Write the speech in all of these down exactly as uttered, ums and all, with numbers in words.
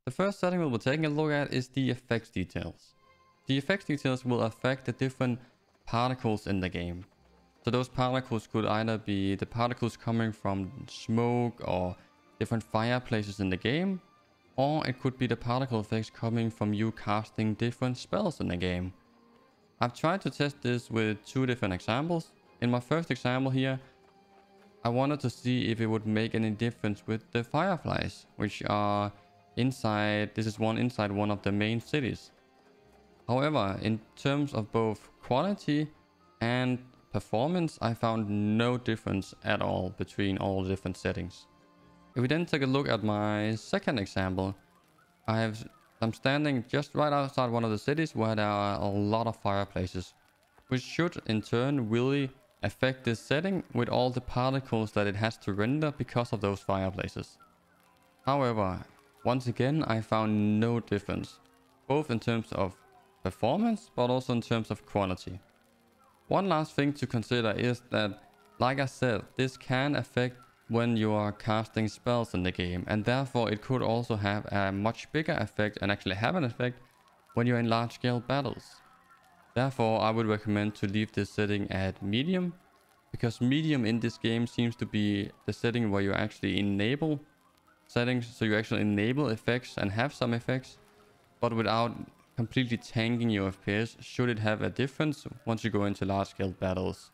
The first setting we'll be taking a look at is the effects details. The effects details will affect the different particles in the game. So those particles could either be the particles coming from smoke or different fireplaces in the game, or it could be the particle effects coming from you casting different spells in the game. I've tried to test this with two different examples. In my first example here, I wanted to see if it would make any difference with the fireflies, which are inside, this is one inside one of the main cities. However, in terms of both quality and performance, I found no difference at all between all the different settings. If we then take a look at my second example, I have, I'm standing just right outside one of the cities where there are a lot of fireplaces, which should in turn really affect this setting with all the particles that it has to render because of those fireplaces. However, once again, I found no difference, both in terms of performance, but also in terms of quality. One last thing to consider is that, like I said, this can affect when you are casting spells in the game, and therefore it could also have a much bigger effect and actually have an effect when you're in large scale battles. Therefore, I would recommend to leave this setting at medium, because medium in this game seems to be the setting where you actually enable settings, so you actually enable effects and have some effects, but without completely tanking your F P S should it have a difference once you go into large scale battles.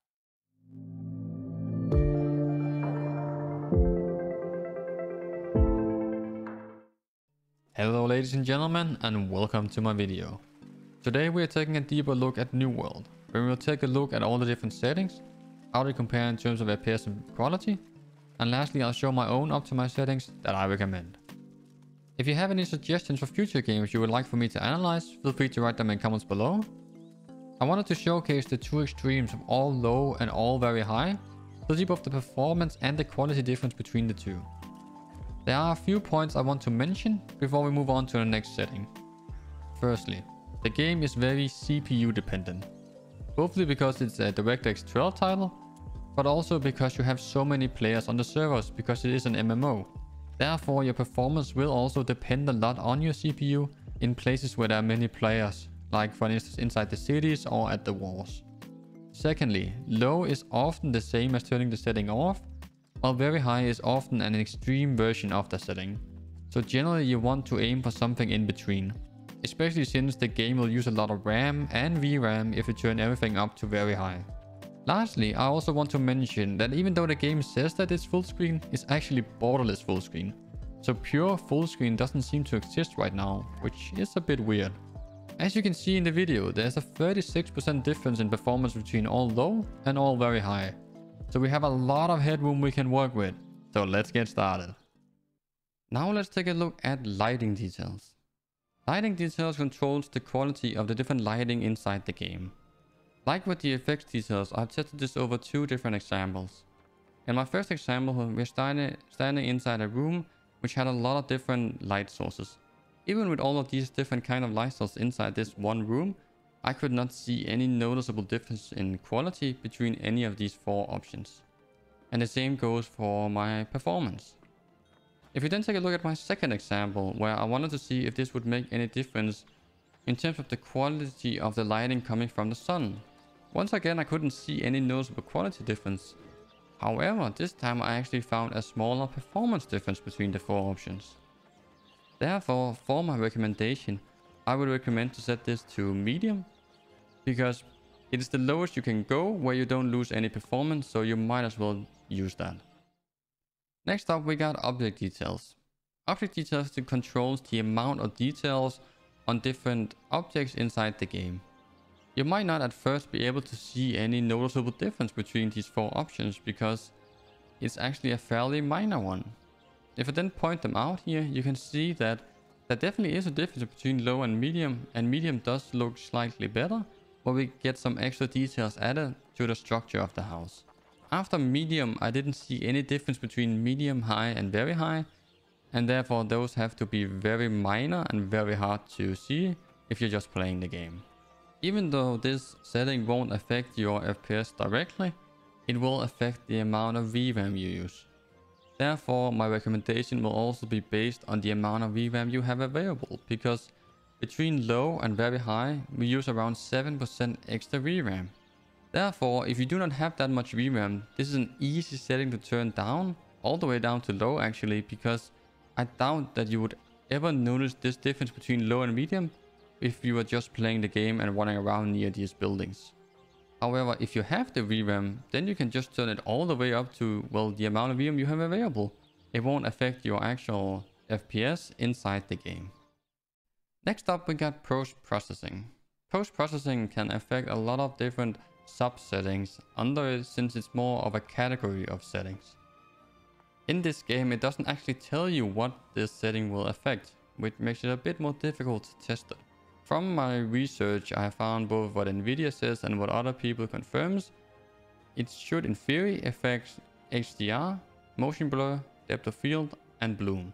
Hello ladies and gentlemen, and welcome to my video. Today we are taking a deeper look at New World, where we will take a look at all the different settings, how they compare in terms of F P S and quality, and lastly I'll show my own optimized settings that I recommend. If you have any suggestions for future games you would like for me to analyze, feel free to write them in comments below. I wanted to showcase the two extremes of all low and all very high, to see both the performance and the quality difference between the two. There are a few points I want to mention before we move on to the next setting. Firstly, the game is very C P U dependent, both because it's a DirectX twelve title, but also because you have so many players on the servers because it is an M M O. Therefore, your performance will also depend a lot on your C P U in places where there are many players, like for instance inside the cities or at the wars. Secondly, low is often the same as turning the setting off, while very high is often an extreme version of the setting. So generally you want to aim for something in between, especially since the game will use a lot of RAM and V RAM if you turn everything up to very high. Lastly, I also want to mention that even though the game says that it's full screen, it's actually borderless full screen. So pure full screen doesn't seem to exist right now, which is a bit weird. As you can see in the video, there's a thirty-six percent difference in performance between all low and all very high. So we have a lot of headroom we can work with. So let's get started. Now let's take a look at lighting details. Lighting details controls the quality of the different lighting inside the game. Like with the effects details, I've tested this over two different examples. In my first example, we're standing, standing inside a room which had a lot of different light sources. Even with all of these different kind of light sources inside this one room, I could not see any noticeable difference in quality between any of these four options. And the same goes for my performance. If you then take a look at my second example, where I wanted to see if this would make any difference in terms of the quality of the lighting coming from the sun. Once again, I couldn't see any noticeable quality difference. However, this time I actually found a smaller performance difference between the four options. Therefore, for my recommendation, I would recommend to set this to medium, because it is the lowest you can go where you don't lose any performance, so you might as well use that. Next up, we got object details. Object details controls the amount of details on different objects inside the game. You might not at first be able to see any noticeable difference between these four options because it's actually a fairly minor one. If I then point them out here, you can see that there definitely is a difference between low and medium, and medium does look slightly better, but we get some extra details added to the structure of the house. After medium, I didn't see any difference between medium, high and very high, and therefore those have to be very minor and very hard to see if you're just playing the game. Even though this setting won't affect your F P S directly, it will affect the amount of V RAM you use. Therefore, my recommendation will also be based on the amount of V RAM you have available, because between low and very high, we use around seven percent extra V RAM. Therefore, if you do not have that much V RAM, this is an easy setting to turn down, all the way down to low actually, because I doubt that you would ever notice this difference between low and medium if you are just playing the game and running around near these buildings. However, if you have the V RAM, then you can just turn it all the way up to, well, the amount of V RAM you have available. It won't affect your actual F P S inside the game. Next up, we got post-processing. Post-processing can affect a lot of different sub-settings under it, since it's more of a category of settings. In this game, it doesn't actually tell you what this setting will affect, which makes it a bit more difficult to test it. From my research, I found both what Nvidia says and what other people confirms. It should in theory affect H D R, motion blur, depth of field, and bloom.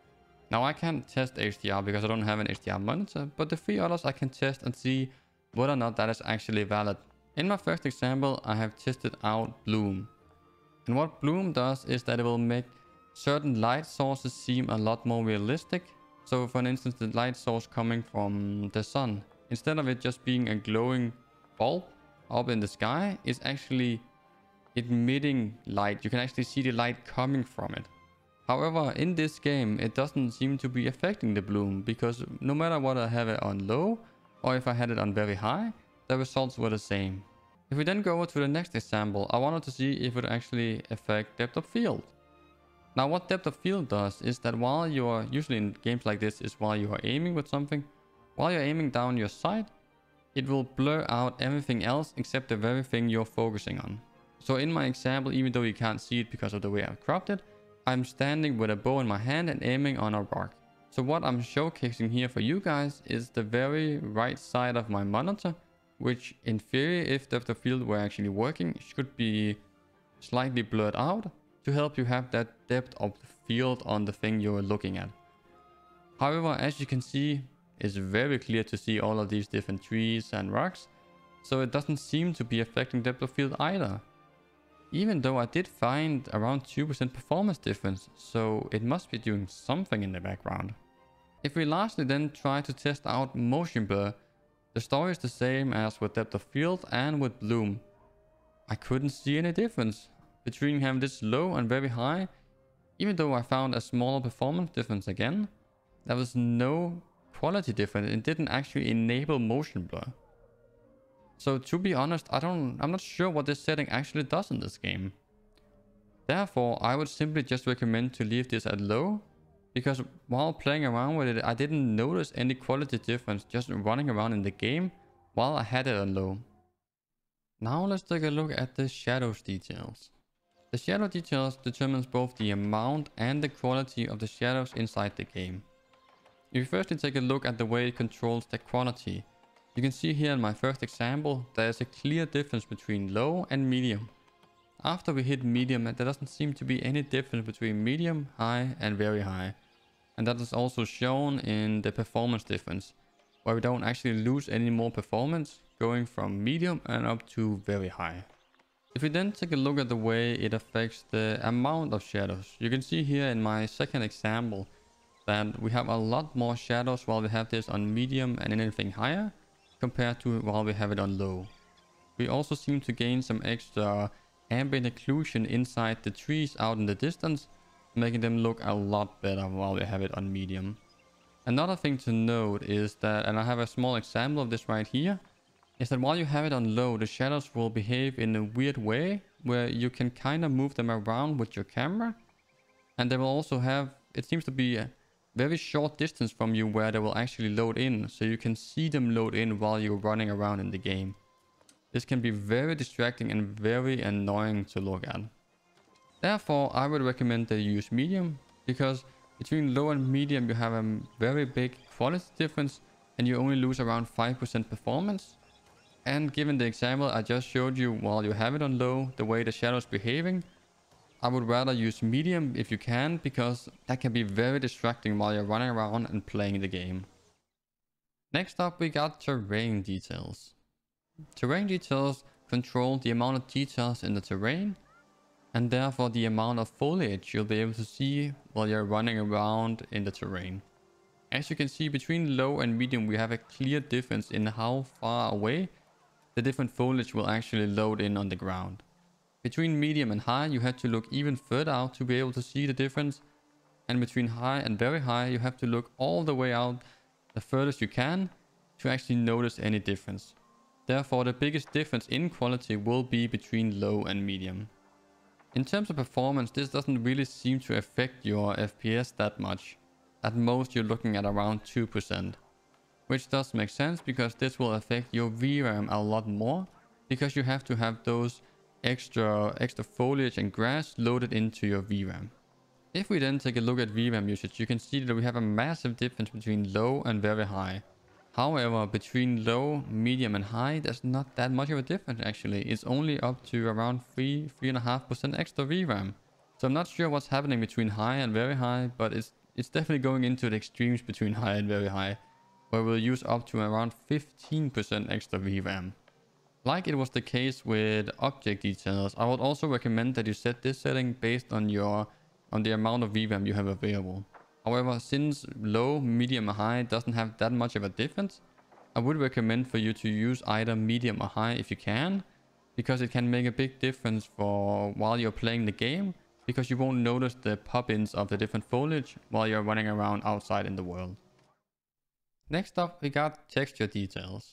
Now I can't test H D R because I don't have an H D R monitor, but the three others I can test and see whether or not that is actually valid. In my first example, I have tested out bloom. And what bloom does is that it will make certain light sources seem a lot more realistic. So for instance, the light source coming from the sun, instead of it just being a glowing bulb up in the sky, it's actually emitting light. You can actually see the light coming from it. However, in this game, it doesn't seem to be affecting the bloom, because no matter what I have it on low or if I had it on very high, the results were the same. If we then go over to the next example, I wanted to see if it would actually affect depth of field. Now what depth of field does is that while you're, usually in games like this, is while you are aiming with something, while you're aiming down your sight, it will blur out everything else except the very thing you're focusing on. So in my example, even though you can't see it because of the way I've cropped it, I'm standing with a bow in my hand and aiming on a rock. So what I'm showcasing here for you guys is the very right side of my monitor, which in theory, if depth of field were actually working, should be slightly blurred out to help you have that depth of field on the thing you're looking at. However, as you can see, it's very clear to see all of these different trees and rocks, so it doesn't seem to be affecting depth of field either. Even though I did find around two percent performance difference, so it must be doing something in the background. If we lastly then try to test out motion blur, the story is the same as with depth of field and with bloom. I couldn't see any difference between having this low and very high. Even though I found a smaller performance difference again, there was no quality difference. It didn't actually enable motion blur. So to be honest, I don't, I'm not sure what this setting actually does in this game. Therefore, I would simply just recommend to leave this at low, because while playing around with it, I didn't notice any quality difference just running around in the game while I had it on low. Now let's take a look at the shadows details. The shadow details determines both the amount and the quality of the shadows inside the game. If you firstly take a look at the way it controls the quality, you can see here in my first example, there is a clear difference between low and medium. After we hit medium, there doesn't seem to be any difference between medium, high and very high. And that is also shown in the performance difference, where we don't actually lose any more performance going from medium and up to very high. If we then take a look at the way it affects the amount of shadows, you can see here in my second example that we have a lot more shadows while we have this on medium and anything higher, compared to while we have it on low. We also seem to gain some extra ambient occlusion inside the trees out in the distance, making them look a lot better while we have it on medium. Another thing to note is that, and I have a small example of this right here, is that while you have it on low, the shadows will behave in a weird way where you can kind of move them around with your camera, and they will also have, it seems to be a very short distance from you where they will actually load in, so you can see them load in while you're running around in the game. This can be very distracting and very annoying to look at. Therefore, I would recommend that you use medium, because between low and medium you have a very big quality difference and you only lose around five percent performance. And given the example I just showed you while you have it on low, the way the shadow is behaving, I would rather use medium if you can, because that can be very distracting while you're running around and playing the game. Next up, we got terrain details. Terrain details control the amount of details in the terrain, and therefore the amount of foliage you'll be able to see while you're running around in the terrain. As you can see, between low and medium we have a clear difference in how far away the different foliage will actually load in on the ground. Between medium and high you have to look even further out to be able to see the difference, and between high and very high you have to look all the way out the furthest you can to actually notice any difference. Therefore the biggest difference in quality will be between low and medium. In terms of performance, this doesn't really seem to affect your F P S that much. At most you're looking at around two percent. Which does make sense because this will affect your V RAM a lot more, because you have to have those extra extra foliage and grass loaded into your V RAM. If we then take a look at V RAM usage, you can see that we have a massive difference between low and very high. However, between low, medium and high, there's not that much of a difference actually. It's only up to around three, three point five percent extra V RAM. So I'm not sure what's happening between high and very high, but it's it's definitely going into the extremes between high and very high, where we'll use up to around fifteen percent extra V RAM. Like it was the case with object details, I would also recommend that you set this setting based on your on the amount of V RAM you have available. However, since low, medium or high doesn't have that much of a difference, I would recommend for you to use either medium or high if you can, because it can make a big difference for while you're playing the game, because you won't notice the pop-ins of the different foliage while you're running around outside in the world. Next up, we got texture details.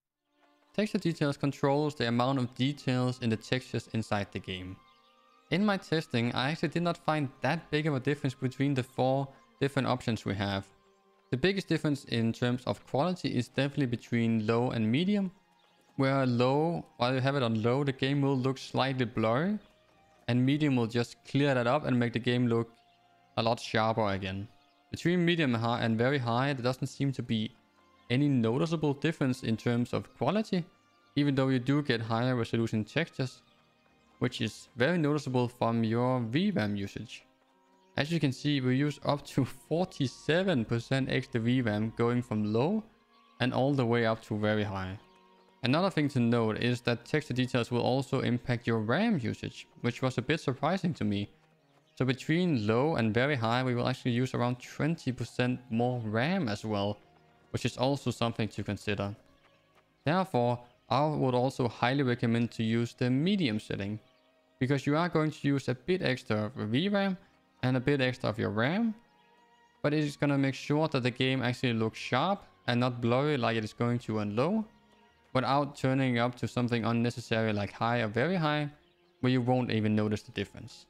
Texture details controls the amount of details in the textures inside the game. In my testing, I actually did not find that big of a difference between the four different options we have. The biggest difference in terms of quality is definitely between low and medium, where low, while you have it on low, the game will look slightly blurry, and medium will just clear that up and make the game look a lot sharper again. Between medium and high and very high, there doesn't seem to be any noticeable difference in terms of quality, even though you do get higher resolution textures, which is very noticeable from your V RAM usage. As you can see, we use up to forty-seven percent extra V RAM going from low and all the way up to very high. Another thing to note is that texture details will also impact your RAM usage, which was a bit surprising to me. So between low and very high, we will actually use around twenty percent more RAM as well, which is also something to consider. Therefore, I would also highly recommend to use the medium setting, because you are going to use a bit extra of V RAM and a bit extra of your RAM, but it is going to make sure that the game actually looks sharp and not blurry like it is going to on low, without turning up to something unnecessary like high or very high, where you won't even notice the difference.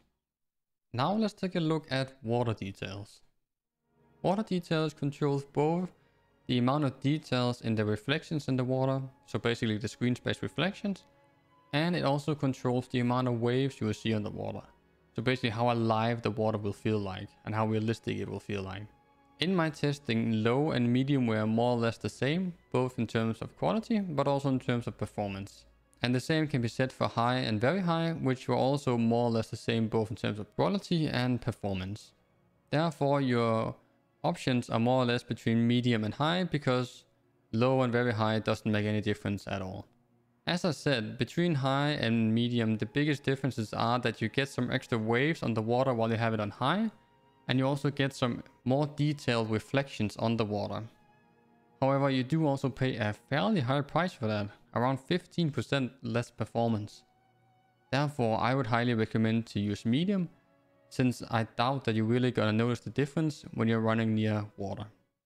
Now let's take a look at water details. Water details controls both the amount of details in the reflections in the water, so basically the screen space reflections, and it also controls the amount of waves you will see on the water. So basically how alive the water will feel like and how realistic it will feel like. In my testing, low and medium were more or less the same, both in terms of quality, but also in terms of performance. And the same can be said for high and very high, which were also more or less the same both in terms of quality and performance. Therefore, your options are more or less between medium and high, because low and very high doesn't make any difference at all. As I said, between high and medium, the biggest differences are that you get some extra waves on the water while you have it on high, and you also get some more detailed reflections on the water. However, you do also pay a fairly high price for that, around fifteen percent less performance. Therefore, I would highly recommend to use medium, since I doubt that you're really gonna notice the difference when you're running near water.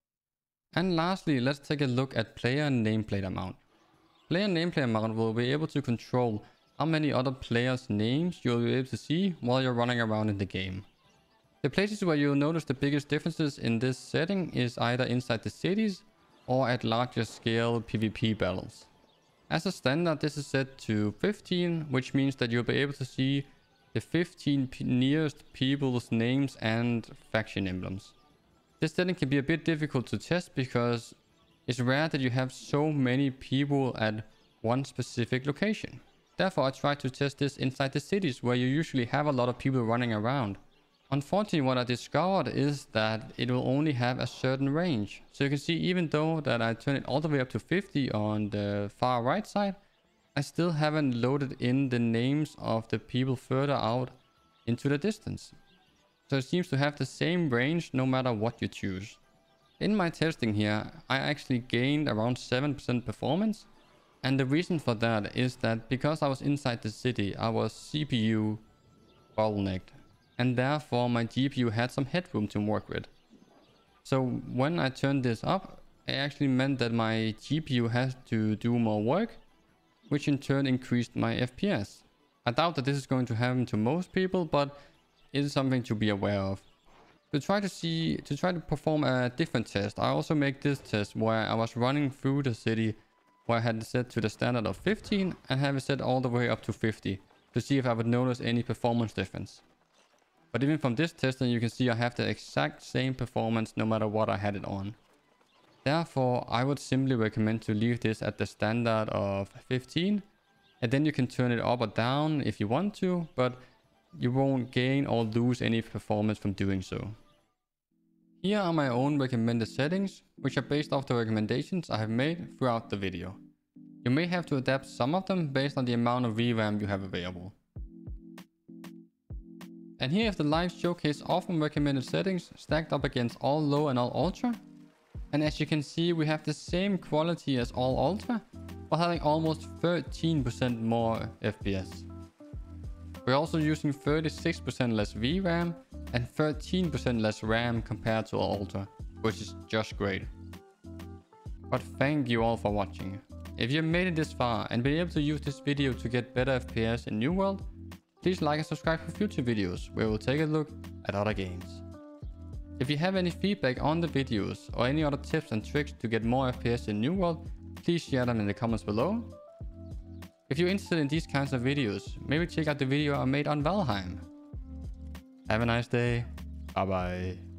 And lastly, let's take a look at player nameplate amount. Player nameplate amount will be able to control how many other players' names you'll be able to see while you're running around in the game. The places where you'll notice the biggest differences in this setting is either inside the cities or at larger scale PvP battles. As a standard, this is set to fifteen, which means that you'll be able to see the fifteen nearest people's names and faction emblems. This setting can be a bit difficult to test because it's rare that you have so many people at one specific location. Therefore, I try to test this inside the cities where you usually have a lot of people running around. Unfortunately, what I discovered is that it will only have a certain range. So you can see, even though that I turn it all the way up to fifty on the far right side, I still haven't loaded in the names of the people further out into the distance. So it seems to have the same range no matter what you choose. In my testing here, I actually gained around seven percent performance. And the reason for that is that because I was inside the city, I was C P U bottlenecked. And therefore my G P U had some headroom to work with. So when I turned this up, it actually meant that my G P U has to do more work, which in turn increased my F P S. I doubt that this is going to happen to most people, but it is something to be aware of. To try to see, to try to perform a different test, I also make this test where I was running through the city where I had it set to the standard of fifteen and have it set all the way up to fifty to see if I would notice any performance difference. But even from this testing, you can see I have the exact same performance no matter what I had it on. Therefore, I would simply recommend to leave this at the standard of fifteen, and then you can turn it up or down if you want to, but you won't gain or lose any performance from doing so. Here are my own recommended settings, which are based off the recommendations I have made throughout the video. You may have to adapt some of them based on the amount of V RAM you have available. And here is the live showcase of my recommended settings stacked up against all low and all ultra. And as you can see, we have the same quality as all ultra, while having almost thirteen percent more F P S. We're also using thirty-six percent less V RAM and thirteen percent less RAM compared to Ultra, which is just great. But thank you all for watching. If you made it this far and been able to use this video to get better F P S in New World, please like and subscribe for future videos where we'll take a look at other games. If you have any feedback on the videos or any other tips and tricks to get more F P S in New World, please share them in the comments below. If you're interested in these kinds of videos, maybe check out the video I made on Valheim. Have a nice day. Bye bye.